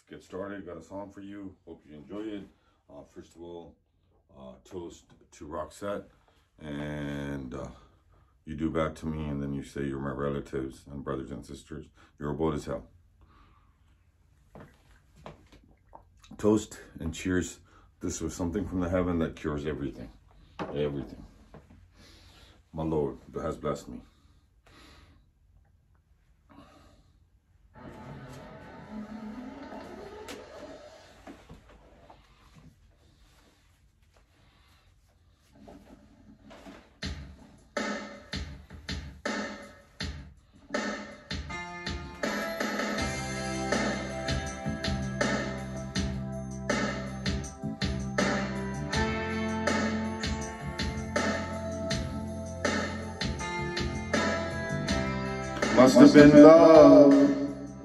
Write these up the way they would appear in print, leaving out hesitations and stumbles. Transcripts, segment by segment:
get started. Got a song for you. Hope you enjoy it. First of all, toast to Roxette. And you do back to me, and then you say you're my relatives and brothers and sisters. You're bold as hell. Toast and cheers. This was something from the heaven that cures everything. Everything. My Lord has blessed me. Must have been love,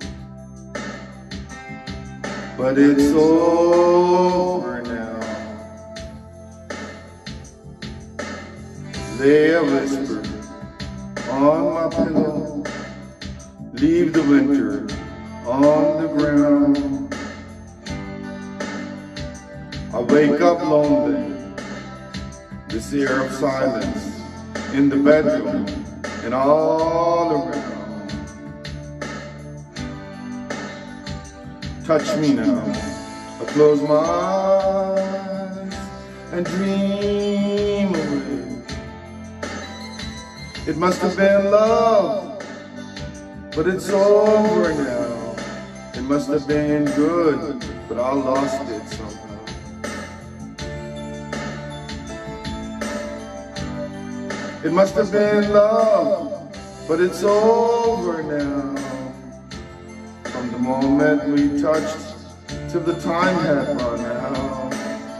but it's over now. Lay a whisper on my pillow, leave the winter on the ground. I wake up lonely, this air of silence in the bedroom and all around. Touch me now. I close my eyes and dream away. It must have been love, but it's over now. It must have been good, but I lost it somehow. It must have been love, but it's over now. From the moment we touched till the time had run out.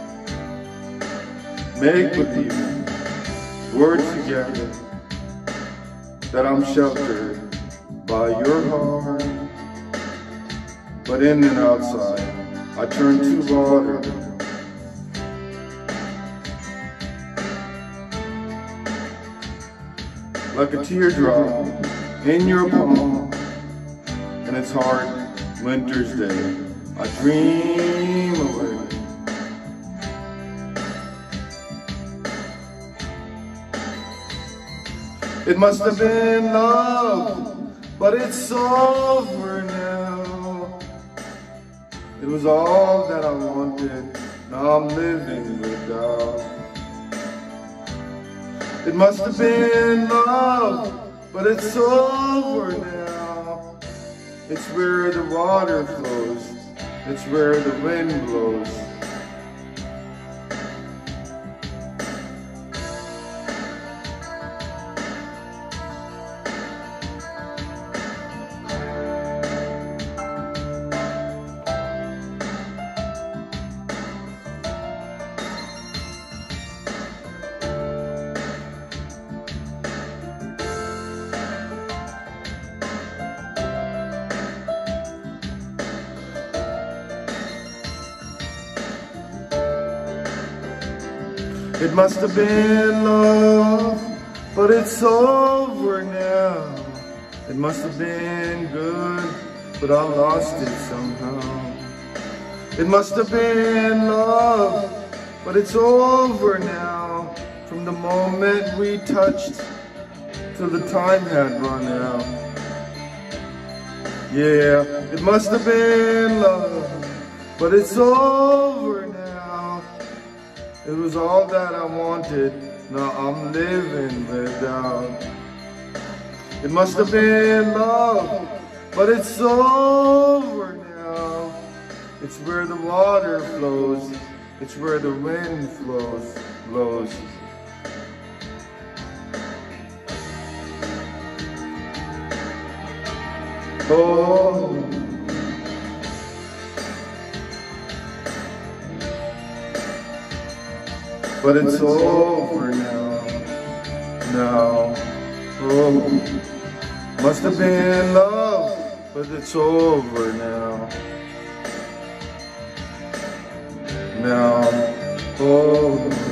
Make believe we're together, that I'm sheltered by your heart. But in and outside, I turn to water. Like a teardrop in your palm. And it's hard, winter's day, I dream away. It must have been love, but it's over now. It was all that I wanted, now I'm living without. It must have been love, but it's over now. It's where the water flows, it's where the wind blows. It must have been love, but it's over now. It must have been good, but I lost it somehow. It must have been love, but it's over now. From the moment we touched till the time had run out. Yeah, it must have been love, but it's over now. It was all that I wanted, now I'm living without. It must have been love, but it's over now. It's where the water flows, it's where the wind blows. Oh. But it's over now. Oh, must have been love, but it's over now. Oh.